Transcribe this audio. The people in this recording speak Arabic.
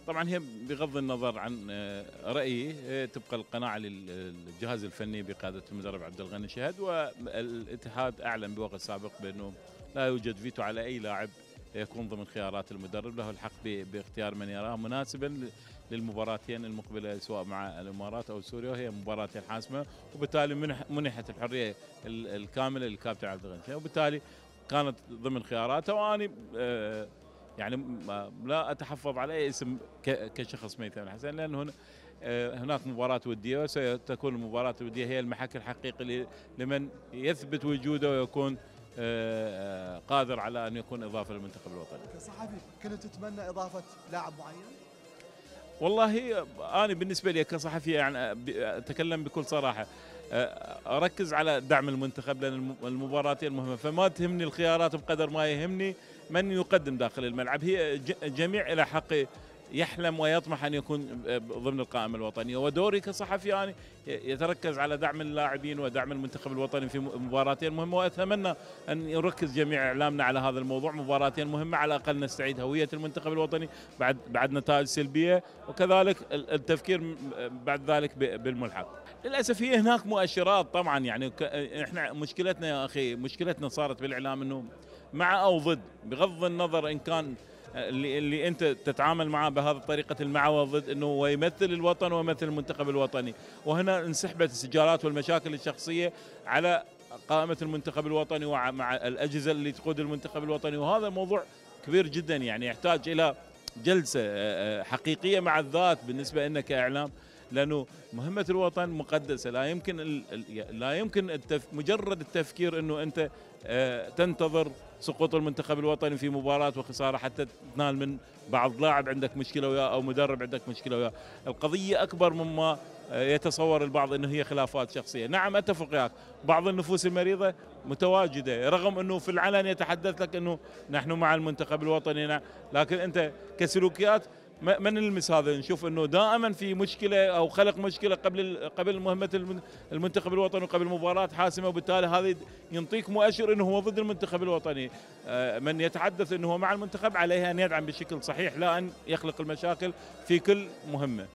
طبعا هي بغض النظر عن رأيي، تبقى القناعة للجهاز الفني بقيادة المدرب عبد الغني شهد، والاتحاد أعلن بوقت سابق بأنه لا يوجد فيتو على أي لاعب يكون ضمن خيارات المدرب، له الحق باختيار من يراه مناسبا للمباراتين المقبلة سواء مع الإمارات أو سوريا، وهي مباراتين حاسمة، وبالتالي منحت الحرية الكاملة للكابتن عبد الغني شهد، وبالتالي كانت ضمن خياراته. وأنا يعني لا اتحفظ على اي اسم كشخص ميثم الحسن، لان هناك مباراة ودية، وستكون المباراة الودية هي المحك الحقيقي لمن يثبت وجوده ويكون قادر على ان يكون اضافة للمنتخب الوطني. كصحفي كنت تتمنى اضافة لاعب معين؟ والله انا بالنسبة لي كصحفي يعني اتكلم بكل صراحة، اركز على دعم المنتخب، لان المباراتين مهمة، فما تهمني الخيارات بقدر ما يهمني من يقدم داخل الملعب. هي جميع الى حق يحلم ويطمح ان يكون ضمن القائمه الوطنيه، ودوري كصحفي يعني يتركز على دعم اللاعبين ودعم المنتخب الوطني في مباراتين مهمه، واتمنى ان يركز جميع اعلامنا على هذا الموضوع. مباراتين مهمه على الاقل نستعيد هويه المنتخب الوطني بعد نتائج سلبيه، وكذلك التفكير بعد ذلك بالملحق. للاسف هي هناك مؤشرات طبعا، يعني احنا مشكلتنا يا اخي، مشكلتنا صارت بالاعلام انه مع او ضد، بغض النظر ان كان اللي انت تتعامل معه بهذه الطريقه المع والضد، انه هو يمثل الوطن ويمثل المنتخب الوطني، وهنا انسحبت السجالات والمشاكل الشخصيه على قائمه المنتخب الوطني ومع الاجهزه اللي تقود المنتخب الوطني، وهذا موضوع كبير جدا يعني يحتاج الى جلسه حقيقيه مع الذات بالنسبه لنا كاعلام، لانه مهمه الوطن مقدسه، لا يمكن مجرد التفكير انه انت تنتظر سقوط المنتخب الوطني في مباراة وخسارة حتى تنال من بعض لاعب عندك مشكلة وياه أو مدرب عندك مشكلة وياه. القضية أكبر مما يتصور البعض أنه هي خلافات شخصية. نعم أتفق وياك، بعض النفوس المريضة متواجدة، رغم أنه في العلن يتحدث لك أنه نحن مع المنتخب الوطني، لكن أنت كسلوكيات ما نلمس هذا، نشوف انه دائما في مشكله او خلق مشكله قبل مهمه المنتخب الوطني وقبل مباراه حاسمه، وبالتالي هذا ينطيك مؤشر انه هو ضد المنتخب الوطني. من يتحدث انه هو مع المنتخب عليه ان يدعم بشكل صحيح، لا ان يخلق المشاكل في كل مهمه.